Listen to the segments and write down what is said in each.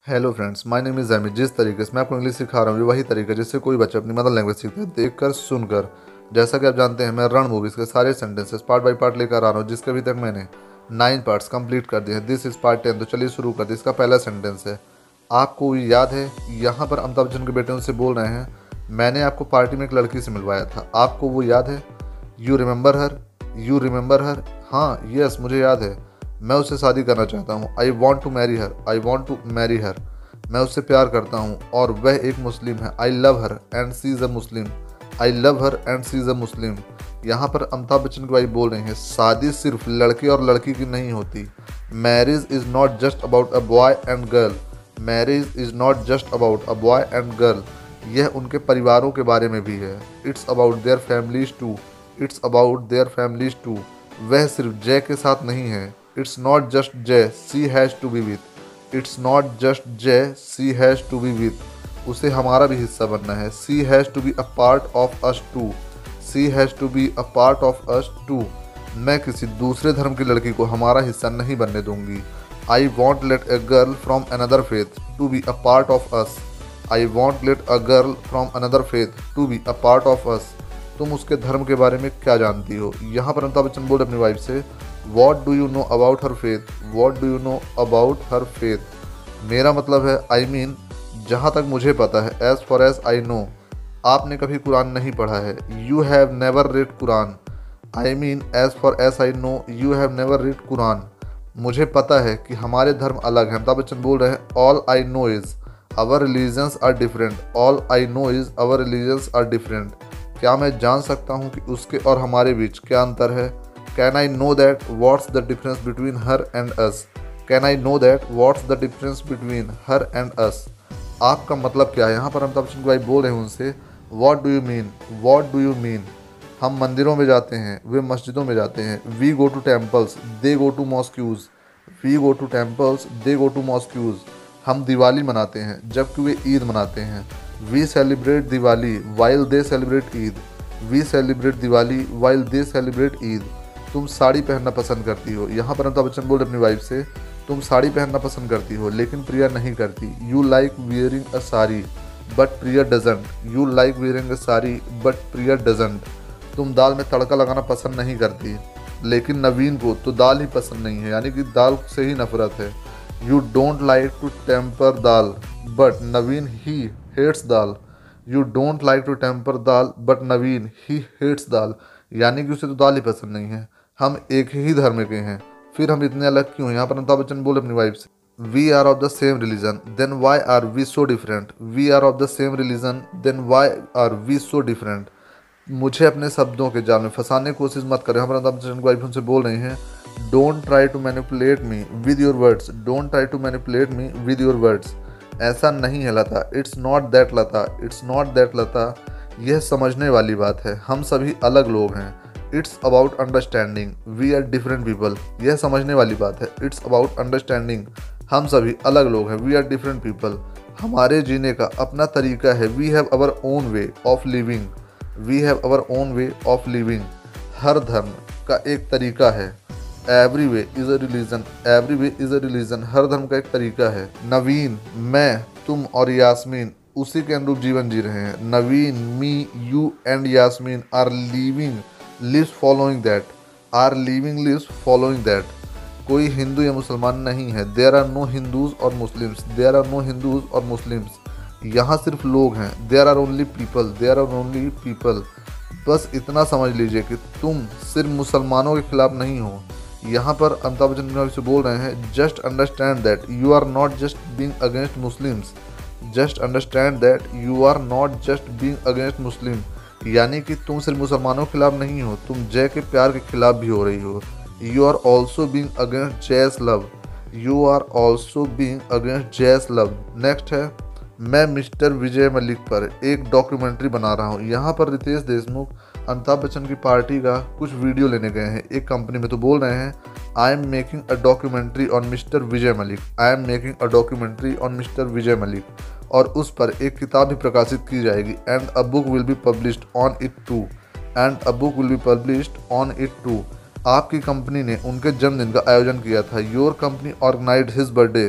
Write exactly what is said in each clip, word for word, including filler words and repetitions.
Hello friends, my name is Jaimid. जिस तरीके से मैं आपको इंग्लिश सिखा रहा हूँ ये वही तरीका जिससे कोई बच्चा अपनी मदर लैंग्वेज सीखता है, देखकर सुनकर। जैसा कि आप जानते हैं, मैं रण मूवीज़ के सारे सेंटेंसेस पार्ट बाय पार्ट लेकर आ रहा हूँ, जिसके अभी तक मैंने नाइन पार्ट्स कंप्लीट कर दिए हैं। This is part ten. तो चलिए शुरू कर दिए। इसका पहला सेंटेंस है, आपको याद है? यहाँ पर अमिताभ बच्चन के बेटे उनसे बोल रहे हैं, मैंने आपको पार्टी में एक लड़की से मिलवाया था, आपको वो याद है? You remember her? You remember her? हाँ, यस, मुझे याद है। मैं उससे शादी करना चाहता हूँ। I want to marry her. I want to marry her. मैं उससे प्यार करता हूँ और वह एक मुस्लिम है। I love her and she is a Muslim. I love her and she is a Muslim. यहाँ पर अमिताभ बच्चन की वाइफ बोल रही है, शादी सिर्फ लड़के और लड़की की नहीं होती। Marriage is not just about a boy and girl. Marriage is not just about a boy and girl. यह उनके परिवारों के बारे में भी है। It's about their families too. It's about their families too. वह सिर्फ जय के साथ नहीं है। It's not just Jay, she has to be with. It's not just Jay, she has to be with. उसे हमारा भी हिस्सा बनना है। She has to be a part of us too. She has to be a part of us too. मैं किसी दूसरे धर्म की लड़की को हमारा हिस्सा नहीं बनने दूंगी। I won't let a girl from another faith to be a part of us. I won't let a girl from another faith to be a part of us. तुम उसके धर्म के बारे में क्या जानती हो? यहाँ पर अमिताभ बच्चन बोले अपनी वाइफ से, what do you know about her faith? What do you know about her faith? मेरा मतलब है, आई मीन, जहाँ तक मुझे पता है, as far as I know. आपने कभी कुरान नहीं पढ़ा है। You have never read Quran. I mean, as far as I know, you have never read Quran. मुझे पता है कि हमारे धर्म अलग हैं। अमिताभ बच्चन बोल रहे हैं, all I know is our religions are different. All I know is our religions are different. क्या मैं जान सकता हूँ कि उसके और हमारे बीच क्या अंतर है? Can I know that what's the difference between her and us? Can I know that what's the difference between her and us? आपका मतलब क्या है? यहाँ पर अमिताभ बच्चन भाई बोल रहे हैं उनसे, what do you mean? What do you mean? हम मंदिरों में जाते हैं, वे मस्जिदों में जाते हैं। We go to temples, they go to mosques. We go to temples, they go to mosques. हम दिवाली मनाते हैं जबकि वे ईद मनाते हैं। We celebrate Diwali while they celebrate Eid. We celebrate Diwali while they celebrate Eid. तुम साड़ी पहनना पसंद करती हो। यहाँ पर अमिताभ बच्चन बोले अपनी वाइफ से, तुम साड़ी पहनना पसंद करती हो लेकिन प्रिया नहीं करती। You like wearing a sari but Priya doesn't. You like wearing a sari but Priya doesn't. तुम दाल में तड़का लगाना पसंद नहीं करती लेकिन नवीन को तो दाल ही पसंद नहीं है, यानी कि दाल से ही नफरत है। You don't like to temper dal but Naveen he hates dal. You don't like to temper dal but Naveen he hates dal, यानी कि उसे तो दाल ही पसंद नहीं है। हम एक ही धर्म के हैं, फिर हम इतने अलग क्यों हैं? यहाँ पर अमिताभ बच्चन बोले अपनी वाइफ से, we are of the same religion then why are we so different. We are of the same religion then why are we so different. मुझे अपने शब्दों के जाल में फंसाने की कोशिश मत करें। हमारा अमिताभ बच्चन की वाइफ उनसे बोल रही हैं, don't try to manipulate me with your words. Don't try to manipulate me with your words. ऐसा नहीं है Lata. It's not that Lata. It's not that Lata. यह समझने वाली बात है, हम सभी अलग लोग हैं। It's about understanding, we are different people. यह समझने वाली बात है। इट्स अबाउट अंडरस्टैंडिंग, हम सभी अलग लोग हैं। We are different people. हमारे जीने का अपना तरीका है। We have our own way of living. We have our own way of living. हर धर्म का एक तरीका है। Every way is a religion. Every way is a religion. हर धर्म का एक तरीका है। नवीन, मैं, तुम और यास्मीन उसी के अनुरूप जीवन जी रहे हैं। Naveen, me, you and Yasmin are living lives following that. Are living lives following that. कोई हिंदू या मुसलमान नहीं है। There are no Hindus or Muslims. There are no Hindus or Muslims. यहाँ सिर्फ लोग हैं। There are only people. There are only people. बस इतना समझ लीजिए कि तुम सिर्फ मुसलमानों के खिलाफ नहीं हो। यहाँ पर अमिताभ बच्चन से बोल रहे हैं, just understand that you are not just being against Muslims. Just understand that you are not just being against Muslim, यानी कि तुम सिर्फ मुसलमानों के खिलाफ नहीं हो, तुम जय के प्यार के खिलाफ भी हो रही हो। You are also being against जयस love. You are also being against जयस लव। नेक्स्ट है, मैं मिस्टर विजय मलिक पर एक डॉक्यूमेंट्री बना रहा हूँ। यहाँ पर रितेश देशमुख अमिताभ बच्चन की पार्टी का कुछ वीडियो लेने गए हैं एक कंपनी में, तो बोल रहे हैं, I am making a documentary on mister Vijay Malik. I am making a documentary on mister Vijay Malik. और उस पर एक किताब भी प्रकाशित की जाएगी। And a book will be published on it too. And a book will be published on it too. आपकी कंपनी ने उनके जन्मदिन का आयोजन किया था। Your company organised his birthday.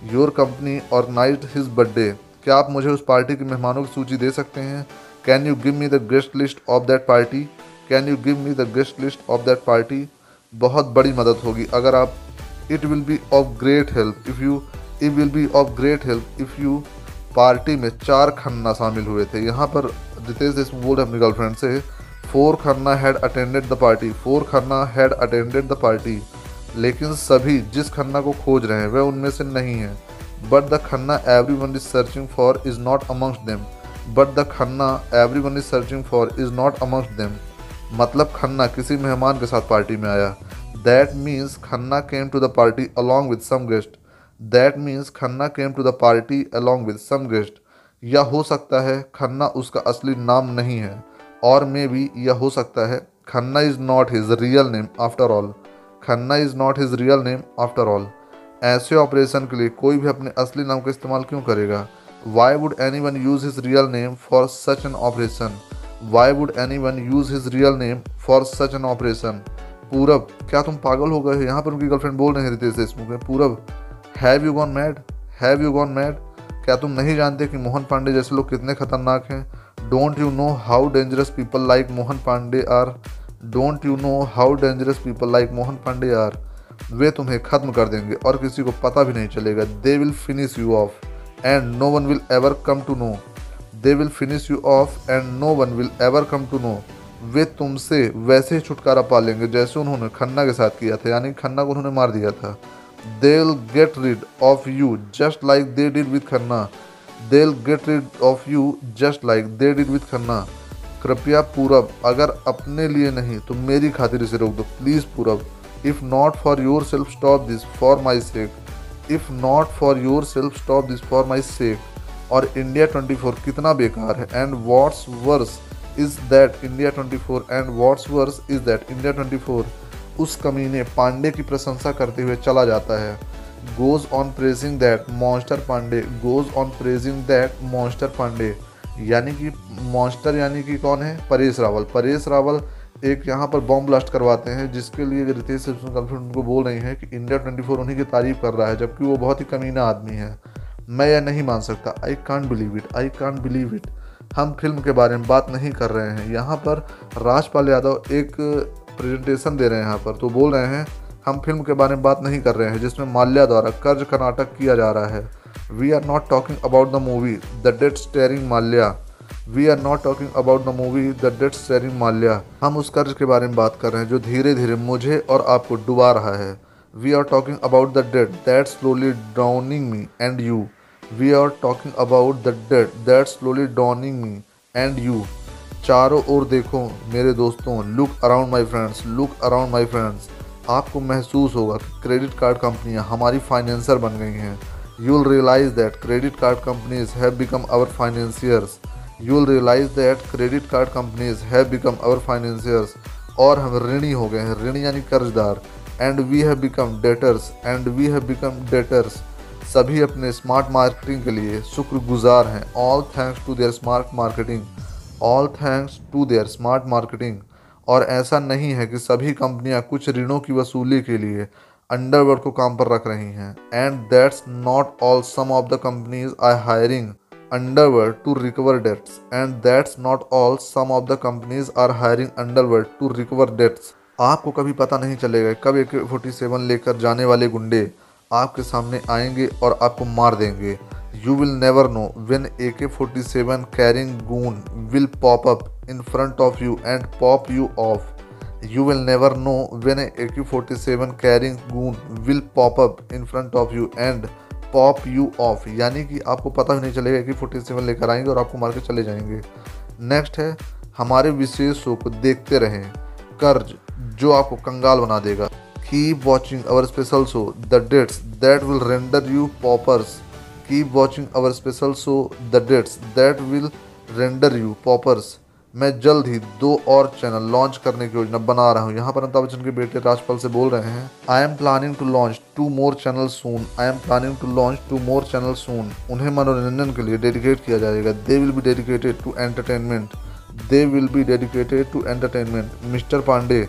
Your company organised his birthday. क्या आप मुझे उस पार्टी के मेहमानों की सूची दे सकते हैं? Can you give me the guest list of that party? Can you give me the guest list of that party? बहुत बड़ी मदद होगी अगर आप it will be of great help if you it will be of great help if you party में चार खन्ना शामिल हुए थे। यहाँ पर रितेश देशमुख बोल रहे अपनी गर्लफ्रेंड से, four Khanna had attended the party, four Khanna had attended the party, लेकिन सभी जिस खन्ना को खोज रहे हैं वह उनमें से नहीं है। But the Khanna every one is searching for is not amongst them, but the Khanna every one is searching for is not amongst them. मतलब खन्ना किसी मेहमान के साथ पार्टी में आया। That means Khanna came to the party along with some guest, that means Khanna came to the party along with some guest. या हो सकता है खन्ना उसका असली नाम नहीं है, और मे बी यह हो सकता है Khanna is not his real name after all, Khanna is not his real name after all. ऐसे ऑपरेशन के लिए कोई भी अपने असली नाम का इस्तेमाल क्यों करेगा? Why would any one use his real name for such an operation? Why would any one use his real name for such an operation? Purab, क्या तुम पागल हो गए हो? यहाँ पर उनकी गर्लफ्रेंड बोल रहे हैं रितेश देशमुख ने, Purab have you gone mad, have you gone mad? क्या तुम नहीं जानते कि मोहन पांडे जैसे लोग कितने खतरनाक हैं? Don't you know how dangerous people like Mohan Pandey are? Don't you know how dangerous people like Mohan Pandey are? वे तुम्हें ख़त्म कर देंगे और किसी को पता भी नहीं चलेगा। They will finish you off and no one will ever come to know, they will finish you off and no one will ever come to know. वे तुमसे वैसे ही छुटकारा पा लेंगे जैसे उन्होंने खन्ना के साथ किया था, यानी खन्ना को उन्होंने मार दिया था। They'll get rid of you just like they did with Khanna, they'll get rid of you just like they did with Khanna. कृपया पूरब, अगर अपने लिए नहीं तो मेरी खातिर इसे रोक दो please Purab. If not for yourself stop this for my sake, if not for yourself stop this for my sake. और इंडिया ट्वेंटी फोर कितना बेकार है, and what's worse is that India twenty four and what's worse is that India twenty four. उस कमीने पांडे की प्रशंसा करते हुए चला जाता है। Goes on praising that monster Pandey, goes on praising that monster Pandey, यानी कि मॉन्स्टर यानी कि कौन है? परेश रावल। परेश रावल एक यहाँ पर बॉम्ब ब्लास्ट करवाते हैं जिसके लिए रितेश देशमुख गर्लफ्रेंड उनको बोल रही हैं कि इंडिया ट्वेंटी फोर उन्हीं की तारीफ कर रहा है, जबकि वो बहुत ही कमीना आदमी है। मैं यह नहीं मान सकता, I can't believe it, I can't believe it. हम फिल्म के बारे में बात नहीं कर रहे हैं। यहाँ पर राजपाल यादव एक प्रेजेंटेशन दे रहे हैं यहाँ पर, तो बोल रहे हैं हम फिल्म के बारे में बात नहीं कर रहे हैं जिसमें माल्या द्वारा कर्ज का नाटक किया जा रहा है। We are not talking about the movie the death starring Mallya, we are not talking about the movie the death starring Mallya. हम उस कर्ज के बारे में बात कर रहे हैं जो धीरे धीरे मुझे और आपको डुबा रहा है। We are talking about the death that slowly drowning me and you, we are talking about the death that slowly drowning me and you. चारों ओर देखो मेरे दोस्तों, look around my friends, look around my friends. आपको महसूस होगा कि credit card कंपनियां हमारी फाइनेंसर बन गई हैं। You will realise that credit card companies have become our financiers, you will realise that credit card companies have become our financiers. और हम ऋणी हो गए हैं, ऋणी यानी कर्जदार। And we have become debtors, and we have become debtors. सभी अपने स्मार्ट मार्केटिंग के लिए शुक्रगुजार हैं। All thanks to their smart marketing, all thanks to their smart marketing. और ऐसा नहीं है कि सभी कंपनियां कुछ ऋणों की वसूली के लिए अंडरवर्ल्ड को काम पर रख रही हैं। And that's not all, some of the companies are hiring underworld to recover debts, and that's not all, some of the companies are hiring underworld to recover debts. आपको कभी पता नहीं चलेगा कब ए के फोर्टी सेवन लेकर जाने वाले गुंडे आपके सामने आएंगे और आपको मार देंगे। You will never know when A K forty-seven carrying goon will pop up in front of you and pop you off. You will never know when a A K forty-seven carrying goon will pop up in front of you and pop you off. यानी कि आपको पता भी नहीं चलेगा A K forty-seven लेकर आएंगे और आपको मार के चले जाएंगे। नेक्स्ट है, हमारे विशेष शो को देखते रहें, कर्ज जो आपको कंगाल बना देगा। Keep watching our special show, The Dates That Will Render You Paupers. Keep watching our special show, The Dates That Will Render You Paupers. मैं जल्द ही दो और चैनल लॉन्च करने की योजना बना रहा हूँ। यहाँ पर अमिताभ बच्चन के बेटे राजपाल से बोल रहे हैं, I am planning to launch two more channel soon, I am planning to launch two more channel soon. उन्हें मनोरंजन के लिए डेडिकेट किया जाएगा। They will be dedicated to entertainment, they will be dedicated to entertainment. Mister Pandey,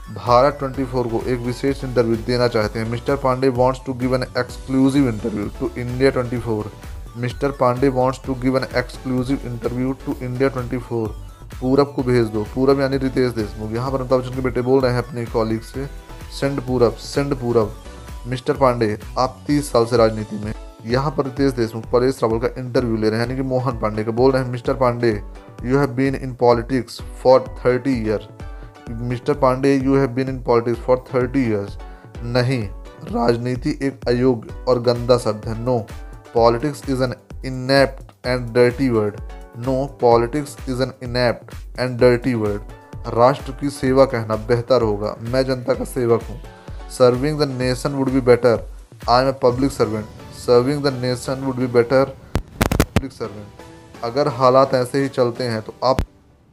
भारत चौबीस को एक विशेष इंटरव्यू देना चाहते हैं। Mister Pandey wants to give an exclusive interview to India चौबीस। Mister Pandey wants to give an exclusive interview to India चौबीस। पूरब को भेज दो। पूरब यानी रितेश देशमुख। यहाँ पर अमिताभ बच्चन के बेटे बोल रहे हैं अपने कॉलीग से, सेंड पूरब, सेंड पूरब। मिस्टर पांडे, आप तीस साल से राजनीति में। यहाँ पर रितेश देशमुख परेश रावल का इंटरव्यू ले रहे हैं, यानी कि मोहन पांडे का। बोल रहे हैं, mister Pandey, you have been in politics for thirty year. Mister Pandey, you have been in politics for thirty years. नहीं, राजनीति एक अयोग्य और गंदा शब्द है। No, politics is an inept and dirty word. No, politics is an inept and dirty word. राष्ट्र की सेवा कहना बेहतर होगा। मैं जनता का सेवक हूँ। Serving the nation would be better. I am a public servant. Serving the nation would be better, public servant. अगर हालात ऐसे ही चलते हैं तो आप,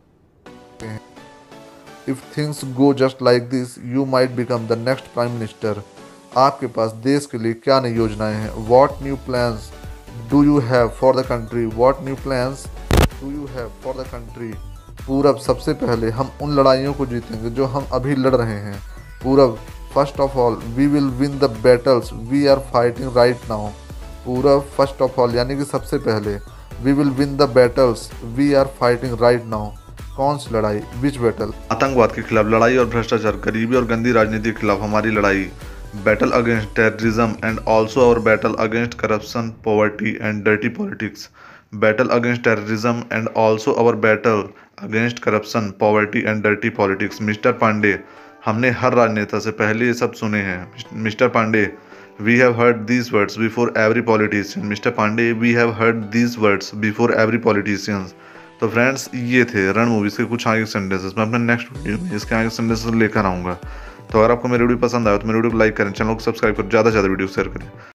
if things go just like this you might become the next prime minister. आपके पास देश के लिए क्या नई योजनाएं हैं? What new plans do you have for the country? What new plans do you have for the country? Purab, सबसे पहले हम उन लड़ाइयों को जीतेंगे जो हम अभी लड़ रहे हैं। Purab, first of all we will win the battles we are fighting right now. Purab, first of all यानी कि सबसे पहले, we will win the battles we are fighting right now. कौन सी लड़ाई? Which battle? आतंकवाद के खिलाफ लड़ाई और भ्रष्टाचार, गरीबी और गंदी राजनीति के खिलाफ हमारी लड़ाई। Battle against terrorism and also our battle against corruption, poverty and dirty politics. Battle against terrorism and also our battle against corruption, poverty and dirty politics. Mister Pandey, हमने हर राजनेता से पहले ये सब सुने हैं। Mister Pandey, we have heard these words before every politician. Mister Pandey, we have heard these words before every politicians. तो फ्रेंड्स, ये थे रण मूवीज़ के कुछ आगे सेंटेंसेस। मैं अपने नेक्स्ट वीडियो में इसके आगे सेंटेंसेस लेकर आऊँगा। तो अगर आपको मेरी वीडियो पसंद आए तो मेरी वीडियो को लाइक करें, चैनल को सब्सक्राइब करें, ज़्यादा से ज़्यादा वीडियो शेयर करें।